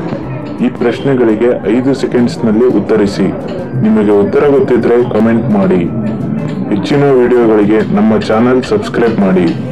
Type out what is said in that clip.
ಈ ಪ್ರಶ್ನೆಗಳಿಗೆ 5 ಸೆಕೆಂಡ್ಸ್ನಲ್ಲಿ ಉತ್ತರಿಸಿ. ನಿಮಗೆ ಉತ್ತರ ಗೊತ್ತಿದ್ರೆ ಕಮೆಂಟ್ ಮಾಡಿ. ಹೆಚ್ಚಿನ ವಿಡಿಯೋಗಳಿಗೆ ನಮ್ಮ ಚಾನೆಲ್ ಸಬ್ಸ್ಕ್ರೈಬ್ ಮಾಡಿ.